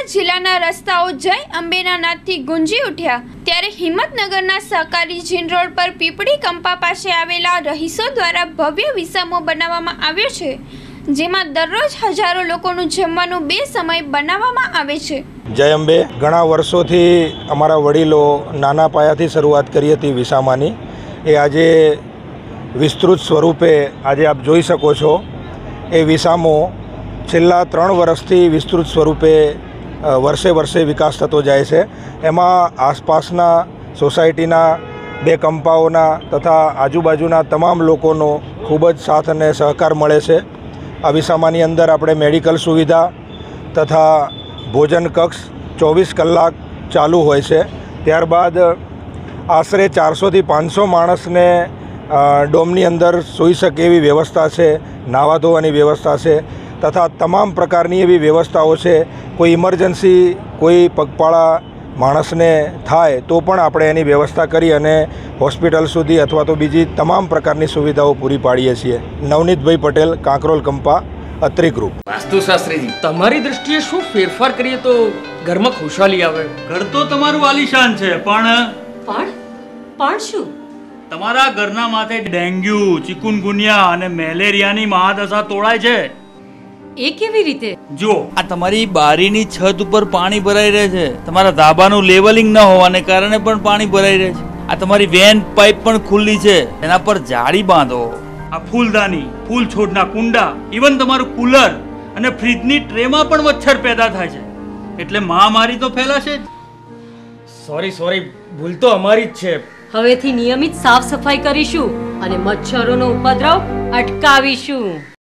જિલ્લાના રસ્તાઓ જય અંબેના નાદથી ગુંજી ઉઠ્યા ત્યારે હિંમતનગરના સહકારી જીન રોડ પર પીપળી કંપા પાસે આવેલા રહીશો દ્વારા ભવ્ય વિસામો બનાવવામાં આવ્યો છે, જેમાં દરરોજ હજારો લોકોનું જમવાનું 2 સમય બનાવવામાં આવે છે। જય અંબે ઘણા વર્ષોથી અમારા વડીલો નાના પાયાથી શરૂઆત કરી હતી વિસામાની, એ આજે વિસ્તૃત સ્વરૂપે આજે આપ જોઈ શકો છો। એ વિસામો છેલ્લા 3 વર્ષથી વિસ્તૃત સ્વરૂપે વર્ષે વર્ષે વિકાસ થતો જાય છે। એમાં આસપાસના સોસાયટીના 2 કંપાઓના તથા આજુબાજુના તમામ લોકોનો ખૂબ જ સાથ અને સહકાર મળે છે। આ વિસામાની અંદર આપણે મેડિકલ સુવિધા તથા ભોજન કક્ષ 24 કલાક ચાલુ હોય છે। ત્યારબાદ આશરે 400થી 500 માણસને ડોમની અંદર સૂઈ શકે એવી વ્યવસ્થા છે, નાહવા ધોવાની વ્યવસ્થા છે તથા તમામ પ્રકારની એવી વ્યવસ્થાઓ છે। કોઈ ઇમરજન્સી કોઈ પગપાળા માણસને થાય તો પણ આપણે એની વ્યવસ્થા કરી અને હોસ્પિટલ સુધી અથવા તો બીજી તમામ પ્રકારની સુવિધાઓ પૂરી પાડીએ છીએ। નવનીતભાઈ પટેલ, કાંકરોલ કંપા, અત્રી ગ્રુપ। વાસ્તુશાસ્ત્રીજી, તમારી દ્રષ્ટિએ શું ફેરફાર કરીએ તો ઘરમાં ખુશાલી આવે? ઘર તો તમારું આલીશાન છે, પણ શું? તમારા ઘરના માથે ડેન્ગ્યુ, ચિકુનગુનિયા અને મેલેરિયાની મહાદશા તોળાય છે। એ કેવી રીતે? જો આ તમારી બારીની છત ઉપર પાણી ભરાઈ રહે છે, તમારા ધાબાનું લેવલિંગ ન હોવાને કારણે પણ પાણી ભરાઈ રહે છે। આ તમારી વેન પાઇપ પણ ખુલ્લી છે, એના પર જાળી બાંધો। આ ફૂલદાની, ફૂલ છોડના કુંડા, ઇવન તમારું કુલર અને ફ્રીજની ટ્રેમાં પણ મચ્છર પેદા થાય છે, એટલે મહામારી તો ફેલાશે જ। સોરી, ભૂલ તો અમારી જ છે। હવેથી નિયમિત સાફ સફાઈ કરીશું અને મચ્છરોનો ઉપદ્રવ અટકાવીશું।